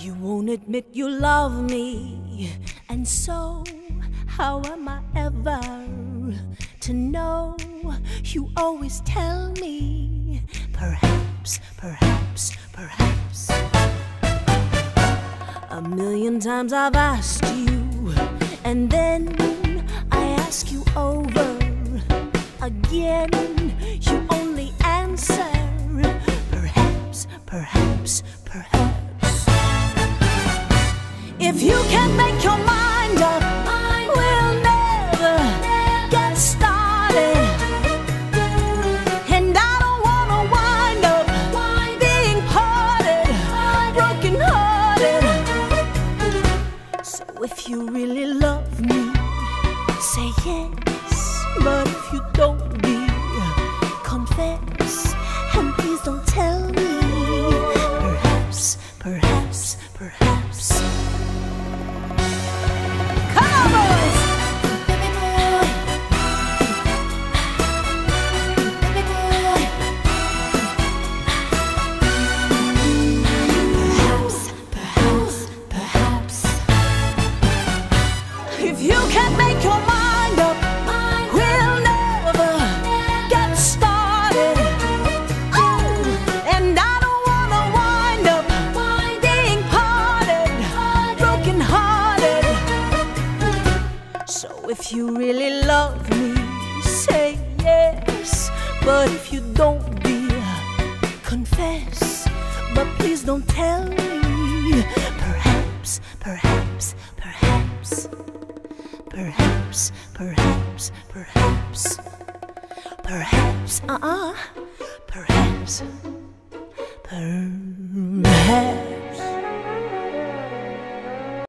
You won't admit you love me, and so how am I ever to know? You always tell me, perhaps, perhaps, perhaps. A million times I've asked you, and then I ask you over again. You only answer, perhaps, perhaps, perhaps. If you can't make your mind up, we'll never get started. And I don't wanna wind up being parted, broken hearted. So if you really love me, say yes. But if you don't, be confess. And please don't tell me, perhaps, perhaps, perhaps. If you can't make your mind up, we'll never get started. And I don't wanna wind up being parted, broken hearted. So if you really love me, say yes. But if you don't, be confess. But please don't tell me, perhaps, perhaps, perhaps. Perhaps, perhaps, perhaps, perhaps, perhaps,